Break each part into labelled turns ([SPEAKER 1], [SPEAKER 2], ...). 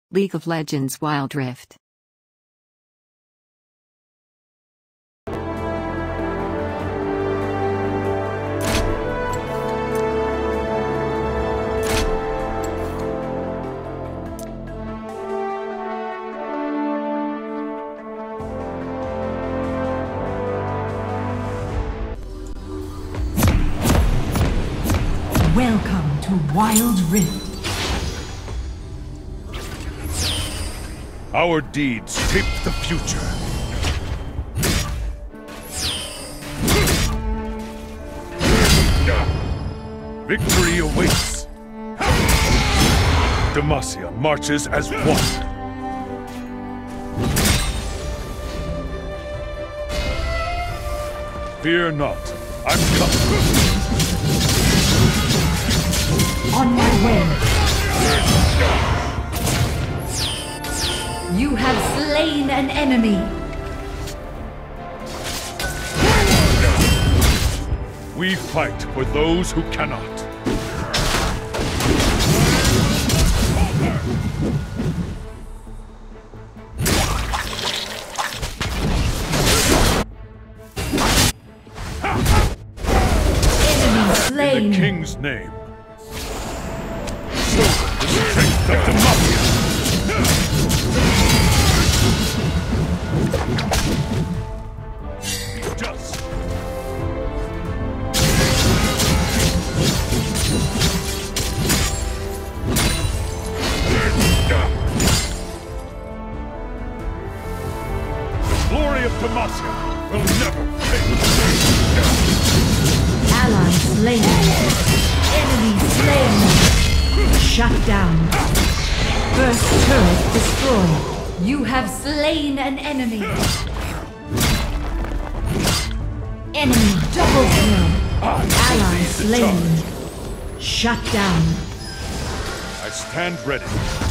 [SPEAKER 1] League of Legends Wild Rift.
[SPEAKER 2] Welcome to Wild Rift.
[SPEAKER 3] Our deeds shape the future. Victory awaits. Demacia marches as one. Fear not, I'm coming.
[SPEAKER 2] On my way. You have slain an enemy.
[SPEAKER 3] We fight for those who cannot.
[SPEAKER 2] Enemy slain.
[SPEAKER 3] In the King's name. Show the strength of Demacia. Just. The glory of Demacia will never fade.
[SPEAKER 2] Ally slain. Enemy slain. Shut down. First turret destroyed. You have slain an enemy. Enemy double kill. Ally slain. Shut down.
[SPEAKER 3] I stand ready.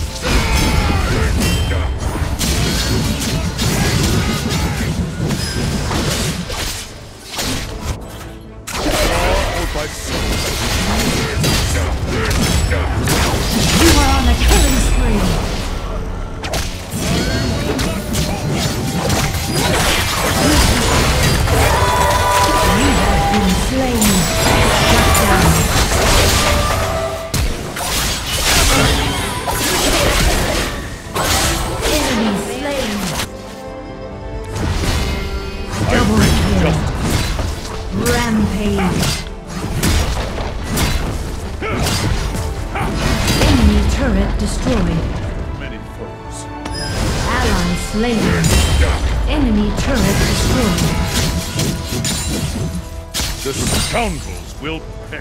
[SPEAKER 3] By
[SPEAKER 2] you are on a killing spree. You have been slain. Shut down. Enemy slain. Double kill. Rampage. Enemy turret destroyed.
[SPEAKER 3] Many foes.
[SPEAKER 2] Ally slain. Enemy turret destroyed.
[SPEAKER 3] The scoundrels will pay.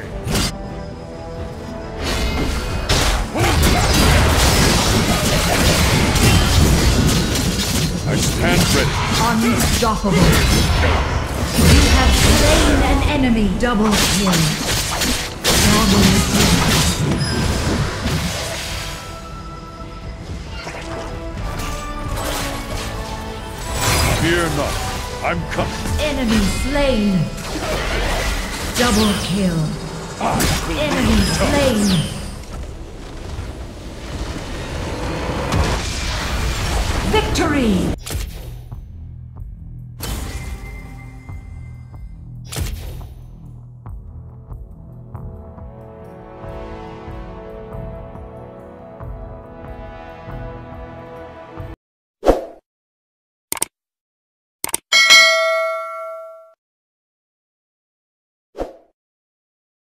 [SPEAKER 3] I stand ready.
[SPEAKER 2] Unstoppable. You have slain an enemy. Double kill. Double kill.
[SPEAKER 3] Fear not, I'm coming.
[SPEAKER 2] Enemy slain. Double kill. Enemy slain. Victory!